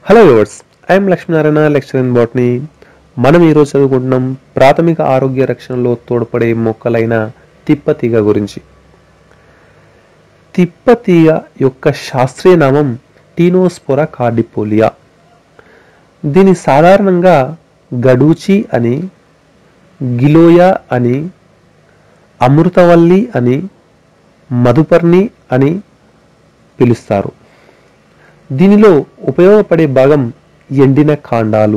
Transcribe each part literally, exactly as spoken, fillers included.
Hello viewers, I'm Lakshminarayana, lecturer in botany. మనం ఈరోజు చదువుకుంటున్నాం ప్రాథమిక ఆరోగ్య రక్షణలో తోడ్పడే మొక్కలైన తిప్పతీగ గురించి. తిప్పతీగ యొక్క శాస్త్రీయ నామం టీనోస్పోరా కార్డిపోలియా. దీని సాధారణంగా గడూచి అని, గిలోయా అని, అమృతవల్లి అని, మధుపర్ణి అని పిలుస్తారు. దీనిలో ఉపయోగపడే భాగం ఎండిన కాండాలు.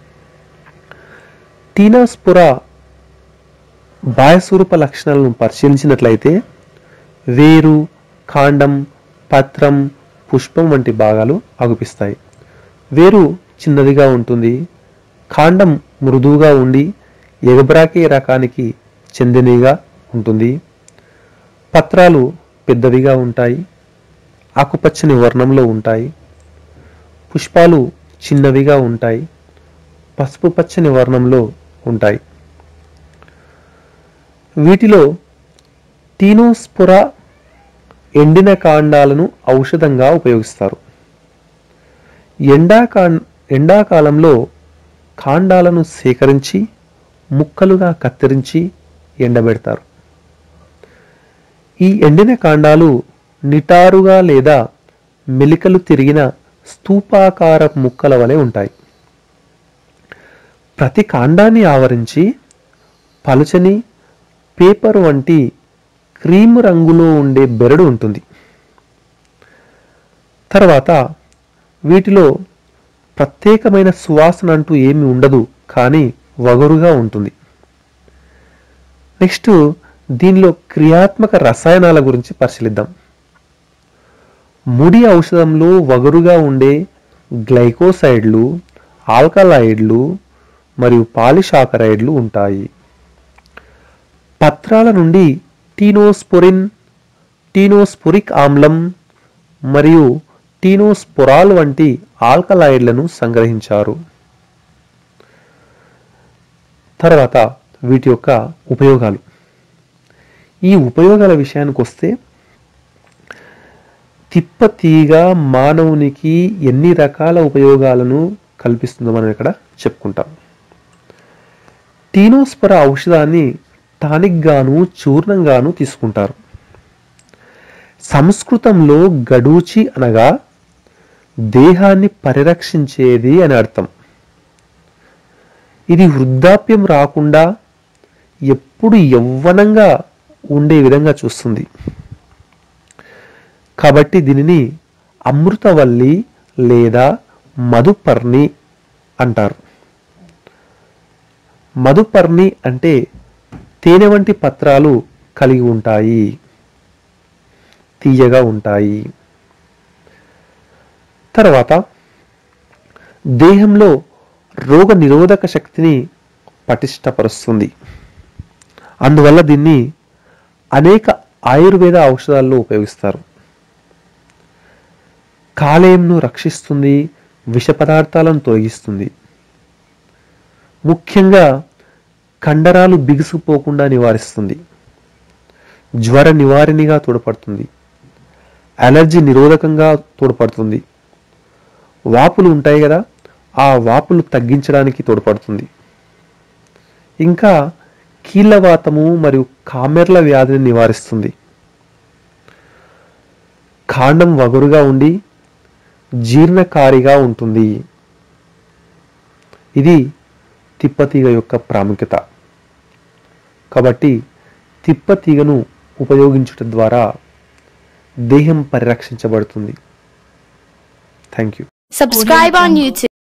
టీనోస్పోరా బాహ్యస్వరూప లక్షణాలను పరిశీలించినట్లయితే వేరు, కాండం, పత్రం, పుష్పం వంటి భాగాలు అగుపిస్తాయి. వేరు చిన్నదిగా ఉంటుంది. కాండం మృదువుగా ఉండి ఎగబ్రాకే రకానికి చెందినదిగా ఉంటుంది. పత్రాలు పెద్దవిగా ఉంటాయి, ఆకుపచ్చని వర్ణంలో ఉంటాయి. పుష్పాలు చిన్నవిగా ఉంటాయి, పసుపు పచ్చని వర్ణంలో ఉంటాయి. వీటిలో టీనోస్పోరా ఎండిన కాండాలను ఔషధంగా ఉపయోగిస్తారు. ఎండాకా ఎండాకాలంలో కాండాలను సేకరించి ముక్కలుగా కత్తిరించి ఎండబెడతారు. ఈ ఎండిన కాండాలు నిటారుగా లేదా మెలికలు తిరిగిన స్తూపాకార ముక్కల వలె ఉంటాయి. ప్రతి కాండాన్ని ఆవరించి పలుచని పేపర్ వంటి క్రీము రంగులో ఉండే బెరడు ఉంటుంది. తర్వాత వీటిలో ప్రత్యేకమైన సువాసన అంటూ ఏమీ ఉండదు, కానీ వగరుగా ఉంటుంది. నెక్స్ట్ దీనిలో క్రియాత్మక రసాయనాల గురించి పరిశీలిద్దాం. ముడి ఔషధంలో వగరుగా ఉండే గ్లైకోసైడ్లు, ఆల్కలాయిడ్లు మరియు పాలిసాకరైడ్లు ఉంటాయి. పత్రాల నుండి టీనోస్పోరిన్, టీనోస్పోరిక్ ఆమ్లం మరియు టీనోస్పోరాల్ వంటి ఆల్కలాయిడ్లను సంగ్రహించారు. తర్వాత వీటి యొక్క ఉపయోగాలు. ఈ ఉపయోగాల విషయానికి వస్తే తిప్పతీగ మానవునికి ఎన్ని రకాల ఉపయోగాలను కల్పిస్తుందో మనం ఇక్కడ చెప్పుకుంటాం. టీనోస్పోరా ఔషధాన్ని టానిక్ గాను, చూర్ణంగాను తీసుకుంటారు. సంస్కృతంలో గడూచి అనగా దేహాన్ని పరిరక్షించేది అని అర్థం. ఇది వృద్ధాప్యం రాకుండా ఎప్పుడు యవ్వనంగా ఉండే విధంగా చూస్తుంది. కాబట్టి దీనిని అమృతవల్లి లేదా మధుపర్ణి అంటారు. మధుపర్ణి అంటే తేనె వంటి పత్రాలు కలిగి ఉంటాయి, తీయగా ఉంటాయి. తర్వాత దేహంలో రోగ నిరోధక శక్తిని పటిష్టపరుస్తుంది. అందువల్ల దీన్ని అనేక ఆయుర్వేద ఔషధాల్లో ఉపయోగిస్తారు. కాలేయంను రక్షిస్తుంది, విష పదార్థాలను తొలగిస్తుంది. ముఖ్యంగా కండరాలు బిగుసుకుపోకుండా నివారిస్తుంది. జ్వర నివారణగా తోడ్పడుతుంది. అలర్జీ నిరోధకంగా తోడ్పడుతుంది. వాపులు ఉంటాయి కదా, ఆ వాపులు తగ్గించడానికి తోడ్పడుతుంది. ఇంకా కీళ్ళవాతము మరియు కామెర్ల వ్యాధిని నివారిస్తుంది. కాండం వగరుగా ఉండి జీర్ణకారిగా ఉంటుంది. ఇది తిప్పతీగ యొక్క ప్రాముఖ్యత. కాబట్టి తిప్పతీగను ఉపయోగించుట ద్వారా దేహం పరిరక్షించబడుతుంది. Thank you. Subscribe on YouTube.